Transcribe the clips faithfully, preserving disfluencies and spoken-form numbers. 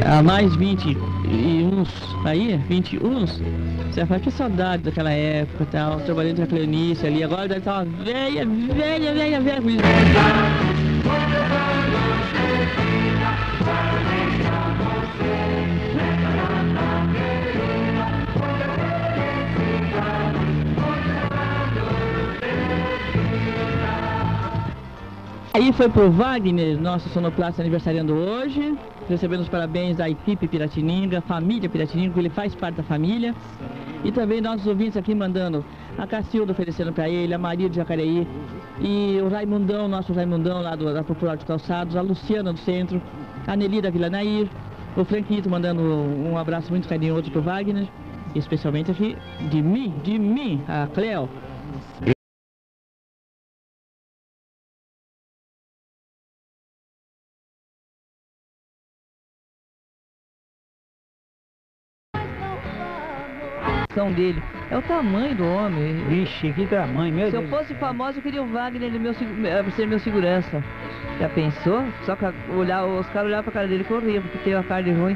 há mais vinte e uns, aí, vinte e uns, você fala, que saudade daquela época e tal, trabalhando com a Cleonice ali, agora deve estar uma velha, velha, velha, velha com isso. Aí foi pro Wagner, nosso sonoplasta aniversariando hoje, recebendo os parabéns da equipe Piratininga, família Piratininga, que ele faz parte da família. E também nossos ouvintes aqui mandando a Cacilda oferecendo para ele, a Maria de Jacareí, e o Raimundão, nosso Raimundão lá do, da Popular de Calçados, a Luciana do Centro, a Nelly da Vila Nair, o Franquito mandando um abraço muito carinhoso pro Wagner, especialmente aqui de mim, de mim, a Cleo. Dele. É o tamanho do homem. Vixe, que tamanho, meu Se Deus. eu fosse famoso, eu queria o Wagner meu, ser meu segurança. Já pensou? Só que olhar, os caras olhavam pra cara dele e corriam, porque tem uma cara de ruim.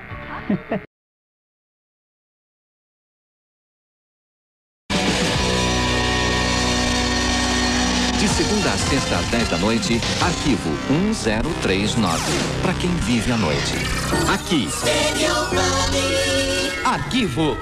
De segunda a sexta às dez da noite, Arquivo um zero três nove. Pra quem vive a noite. Aqui. Arquivo.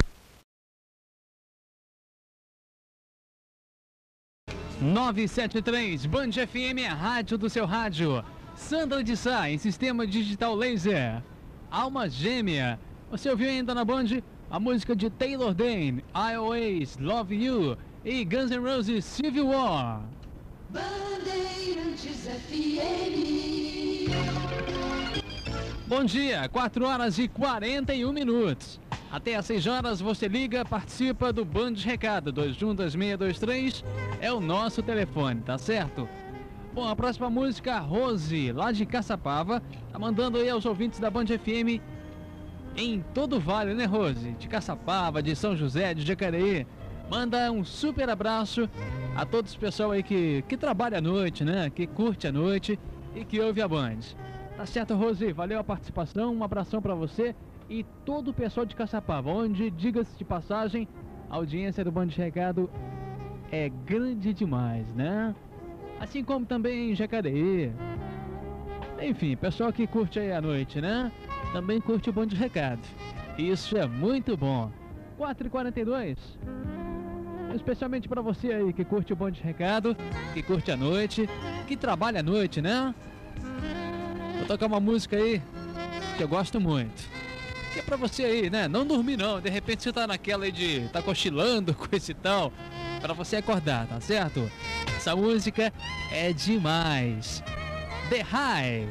nove sete três, Band F M é a rádio do seu rádio. Sandra de Sá, em sistema digital laser. Alma Gêmea. Você ouviu ainda na Band a música de Taylor Dane, I Always Love You, e Guns N' Roses Civil War. Bandeirantes F M. Bom dia, quatro horas e quarenta e um minutos. Até às seis horas você liga, participa do Band Recado. dois um dois seis dois três é o nosso telefone, tá certo? Bom, a próxima música, Rose, lá de Caçapava, tá mandando aí aos ouvintes da Band F M em todo o Vale, né, Rose? De Caçapava, de São José, de Jacareí. Manda um super abraço a todos os pessoal aí que, que trabalha à noite, né? Que curte a noite e que ouve a Band. Tá certo, Rose? Valeu a participação, um abração pra você e todo o pessoal de Caçapava, onde, diga-se de passagem, a audiência do Band Recado é grande demais, né? Assim como também em Jacareí. Enfim, pessoal que curte aí a noite, né? Também curte o Band Recado. Isso é muito bom. quatro e quarenta e dois. Especialmente para você aí que curte o Band Recado, que curte a noite, que trabalha à noite, né? Vou tocar uma música aí que eu gosto muito. Que é pra você aí, né? Não dormir não, de repente você tá naquela aí de tá cochilando com esse tal, pra você acordar, tá certo? Essa música é demais. The High.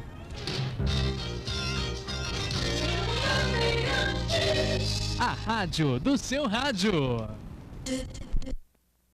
A rádio do seu rádio.